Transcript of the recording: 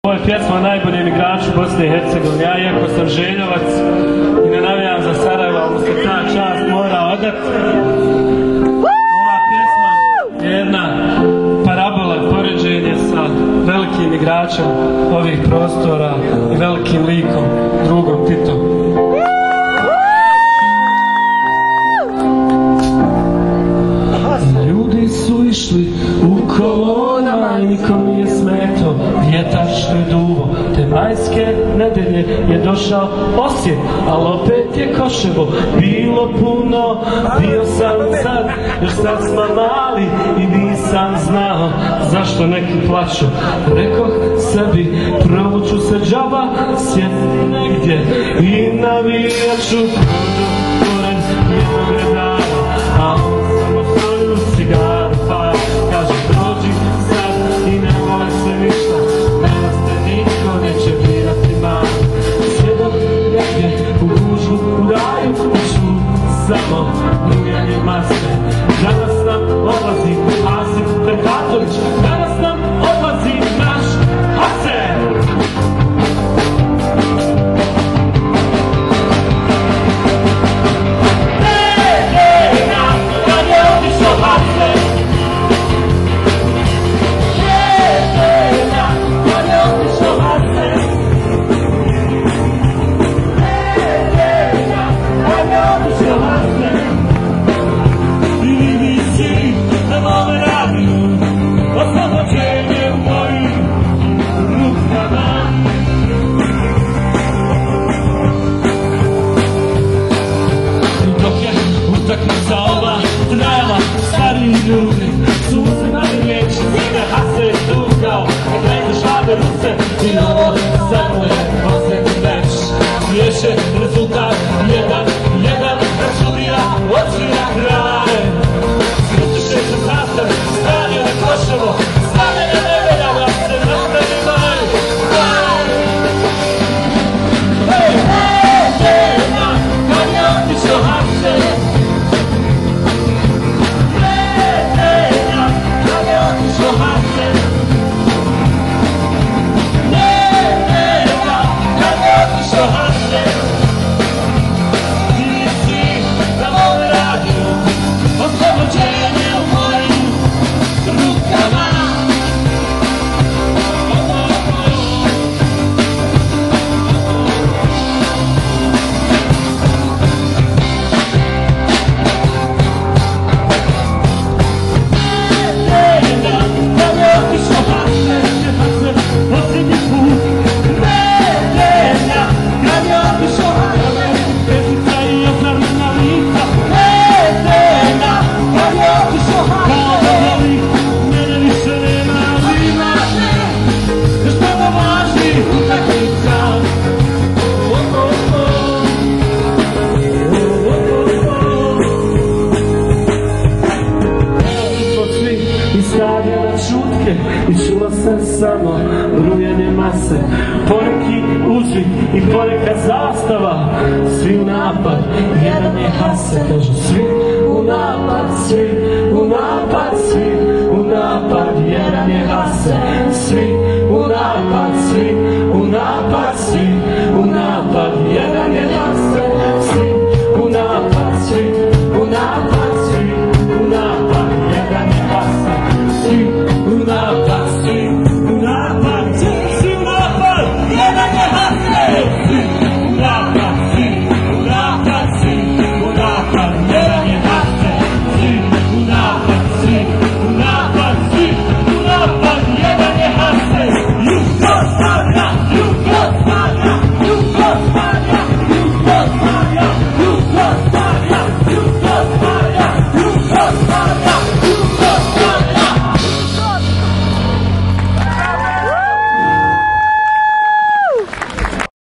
Ovo je pjesma o najboljem igraču Bosne i Hercegovine. Ja, iako sam Željevac i ne navijam za Sarajevo, ali se ta čast mora odati. Ova pjesma je jedna parabola, poređenje sa velikim igračem ovih prostora i velikim likom, drugom Titom. Ljudi su išli u kolonama i nikom nije smeto vjetar što je duvo. Te majske nedelje je došao Osijek, ali opet je Koševo bilo puno. Bio sam sad, još sad smo mali i nisam znao zašto neki plaću. Rekoh sebi, provuću se džaba, sjeti negdje i navijaću pored jednog redara, a on samo svoju cigaru pa kaže dođi sad i ne voli se ništa, nema ste niko, neće birati mali. Sjedom negdje u gužu u raju, ću samo rujanje maske. Danas nam odlazi Asif Ferhatović, danas nam odlazi naš Hasen. Rezultat 1-1, Računija otvira kraj. Srušiše se sastav, stanje na Koševo, stane na nevelja, da se napravi maj. Hej, žena, kad je otišao Hasen. Žena, kad je otišao Hasen. Žena, kad je otišao Hasen. I čulo se samo rujanje mase.